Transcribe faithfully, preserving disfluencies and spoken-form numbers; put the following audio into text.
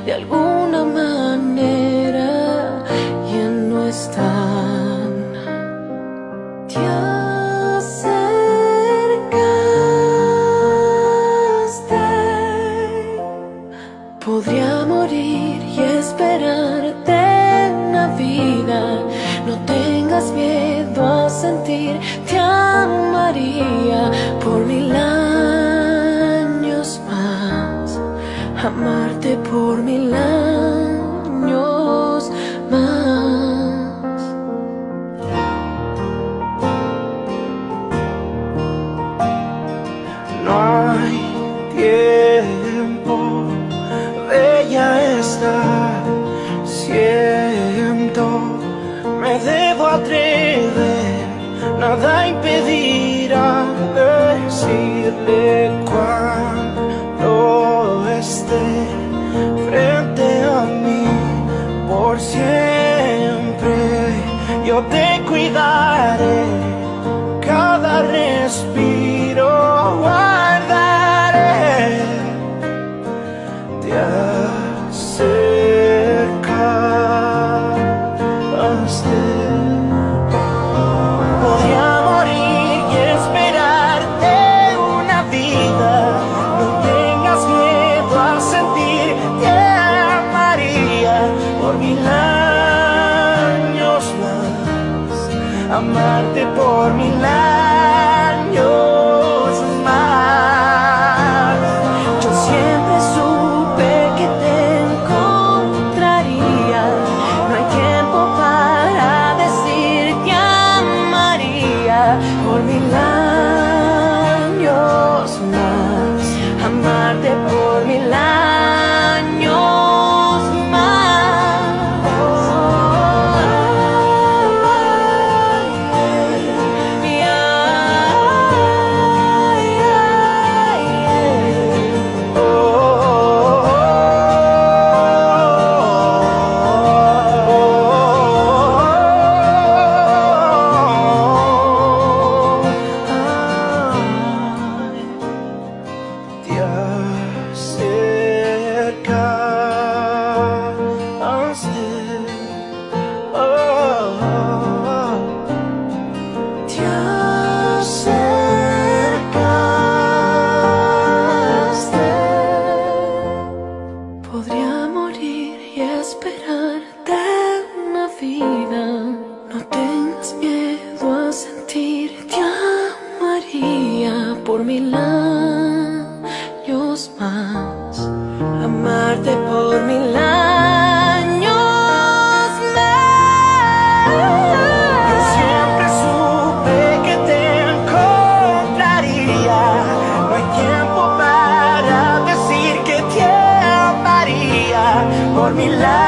de alguna manera ya no están. Te acercaste. Podría morir y esperarte una vida. No tengas miedo a sentir, te amaría por mil años más, amarte por mil años más. No hay tiempo, bella está, siento. Me debo atrever, nada impedirá decirle cuando esté frente a mí. Por siempre yo te cuidaré, cada respiro guardaré. Te acercaste. Podría morir y esperarte una vida. No tengas miedo a sentir, te amaría por mil años más, amarte por mil años más. Yo siempre supe que te encontraría. No hay tiempo para decir te amaría por mil años más, amarte por mil años por mil años más, amarte por mil años más. Yo siempre supe que te encontraría. No hay tiempo para decir que te amaría por mil años.